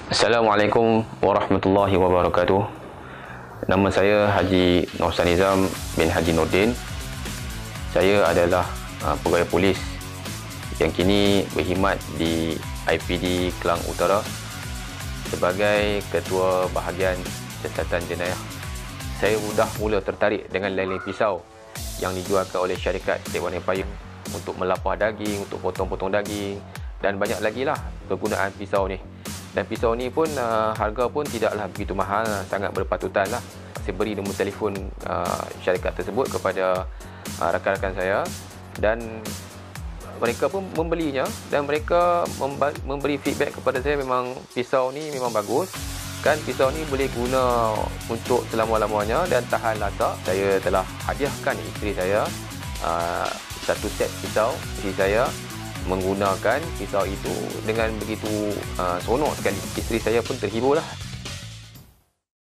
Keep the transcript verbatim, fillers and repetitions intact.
Assalamualaikum warahmatullahi wabarakatuh. Nama saya Haji Nohsan Nizam bin Haji Nordin. Saya adalah uh, pegawai polis yang kini berkhidmat di I P D Klang Utara sebagai Ketua Bahagian Siasatan Jenayah. Saya sudah mula tertarik dengan leleng pisau yang dijualkan oleh syarikat Dewan Empayar untuk melapah daging, untuk potong-potong daging, dan banyak lagi lah kegunaan pisau ni. Dan pisau ni pun uh, harga pun tidaklah begitu mahal, sangat berpatutan lah. Saya beri nombor telefon uh, syarikat tersebut kepada uh, rakan-rakan saya dan mereka pun membelinya, dan mereka memberi feedback kepada saya memang pisau ni memang bagus. Kan pisau ni boleh guna untuk selama-lamanya dan tahan lasak. Saya telah hadiahkan isteri saya uh, satu set pisau. Isteri saya menggunakan pisau itu dengan begitu uh, seronok sekali. Isteri saya pun terhibur lah.